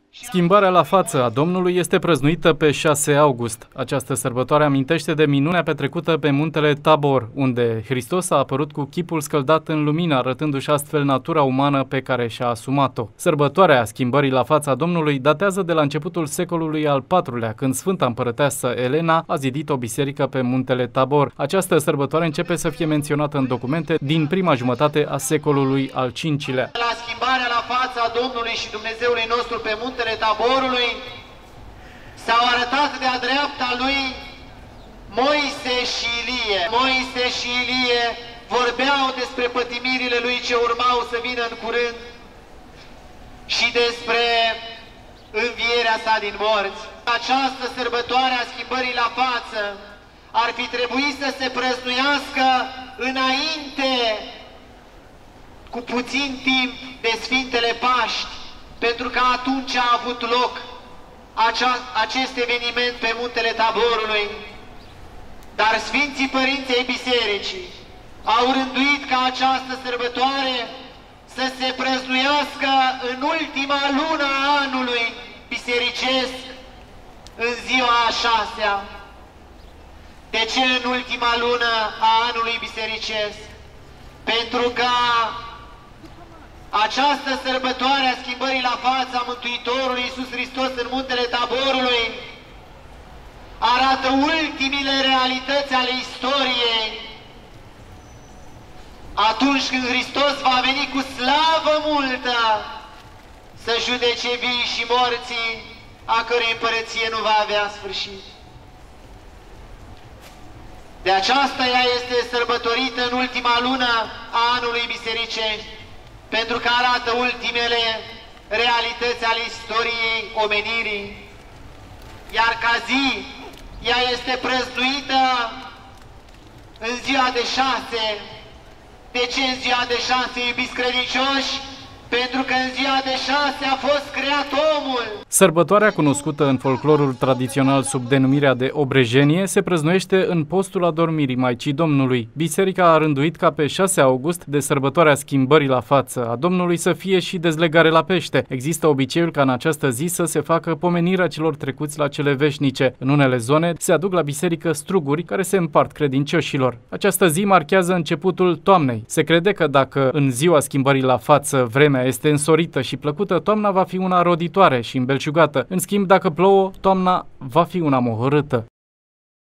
Schimbarea la față a Domnului este prăznuită pe 6 august. Această sărbătoare amintește de minunea petrecută pe muntele Tabor, unde Hristos a apărut cu chipul scăldat în lumină, arătându-și astfel natura umană pe care și-a asumat-o. Sărbătoarea schimbării la fața Domnului datează de la începutul secolului al IV-lea, când Sfânta Împărăteasă Elena a zidit o biserică pe muntele Tabor. Această sărbătoare începe să fie menționată în documente din prima jumătate a secolului al V-lea. La schimbarea la fața Domnului și Dumnezeului nostru pe muntele Taborului s-au arătat de-a dreapta lui Moise și Ilie. Moise și Ilie vorbeau despre pătimirile lui ce urmau să vină în curând și despre învierea sa din morți. Această sărbătoare a schimbării la față ar fi trebuit să se prăznuiască înainte, cu puțin timp, de Sfintele Paști, pentru că atunci a avut loc acest eveniment pe muntele Taborului. Dar Sfinții Părinți ai Bisericii au rânduit ca această sărbătoare să se prăznuiască în ultima lună a anului bisericesc, în ziua a 6-a. De ce în ultima lună a anului bisericesc? Pentru că această sărbătoare a schimbării la fața Mântuitorului Iisus Hristos în muntele Taborului arată ultimile realități ale istoriei, atunci când Hristos va veni cu slavă multă să judece vii și morții, a cărei împărăție nu va avea sfârșit. De aceasta ea este sărbătorită în ultima lună a anului bisericești, pentru că arată ultimele realități ale istoriei omenirii. Iar ca zi, ea este prăznuită în ziua de 6. De ce în ziua de 6, iubiți credincioși? Pentru că în ziua de 6 a fost creat omul. Sărbătoarea, cunoscută în folclorul tradițional sub denumirea de obrejenie, se prăznuiește în postul adormirii Maicii Domnului. Biserica a rânduit ca pe 6 august, de sărbătoarea schimbării la față a Domnului, să fie și dezlegare la pește. Există obiceiul ca în această zi să se facă pomenirea celor trecuți la cele veșnice. În unele zone se aduc la biserică struguri care se împart credincioșilor. Această zi marchează începutul toamnei. Se crede că dacă în ziua schimbării la față vremea este însorită și plăcută, toamna va fi una roditoare și îmbelșugată. În schimb, dacă plouă, toamna va fi una mohorâtă.